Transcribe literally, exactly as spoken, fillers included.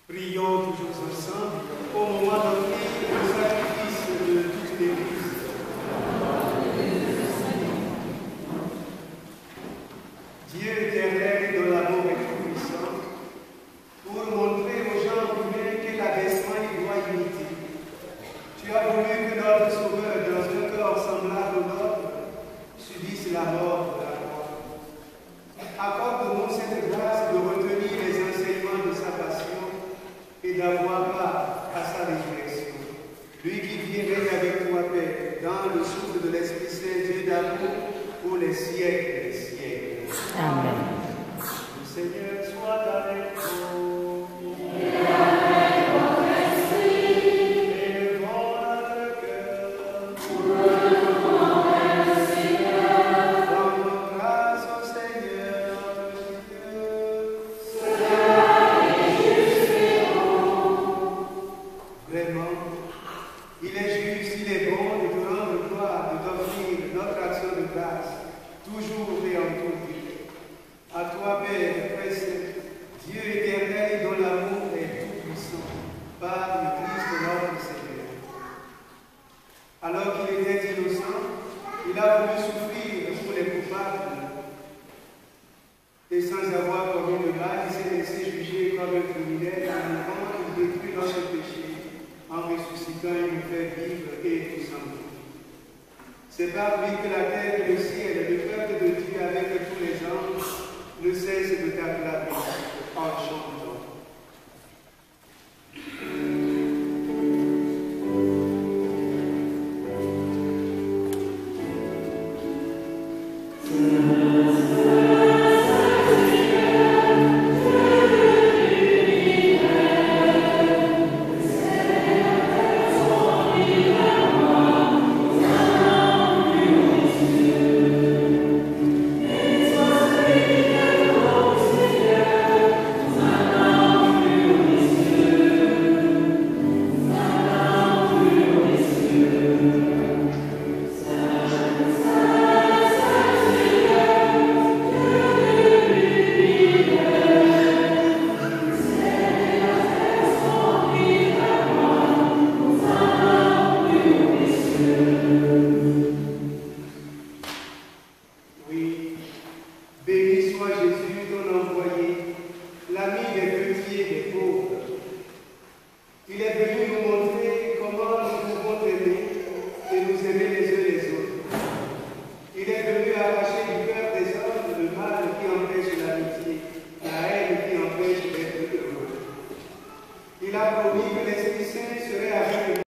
Prions toujours ensemble au moment d'offrir le sacrifice de toute l'Église. Dieu éternel dont l'amour est tout puissant, pour montrer aux gens humains quel abaissement il doit imiter, tu as voulu que notre Sauveur, dans un corps semblable au nôtre, subisse la mort de la croix. Accorde-nous cette grâce de retenir les enseignements de sa passion et d'avoir part à sa résurrection. Lui qui vit et règne avec toi, Père, dans le souffle de l'Esprit Saint, Dieu d'amour, pour les siècles des siècles. Amen. Le Seigneur soit avec vous. Et avec votre esprit. Élevons notre cœur. Louons le Seigneur. Rendons grâce au Seigneur notre Dieu. Cela est juste et bon. Vraiment, il est juste, il est bon de te rendre gloire, de t'offrir notre action de grâce, toujours et en tout lieu. À toi, Père, précieux, Dieu éternel dont l'amour est tout puissant, par le Christ notre Seigneur. Alors qu'il était innocent, il a voulu souffrir pour les coupables, et sans avoir commis le mal, il s'est laissé juger comme un criminel en vivant, il détruit notre péché, en ressuscitant, il nous fait vivre et nous en vivre. C'est par lui que la terre et le ciel, le peuple de Dieu avec tous les anges, ne cessent de t'acclamer en chantant. Oui, béni soit Jésus, ton envoyé, l'ami des petits et des pauvres. Il est venu nous montrer comment nous pouvons aimer et nous aimer les uns les autres. Il est venu arracher du cœur des hommes le mal qui empêche l'amitié, la haine qui empêche d'être heureux. Il a promis que l'Esprit Saint serait avec nous.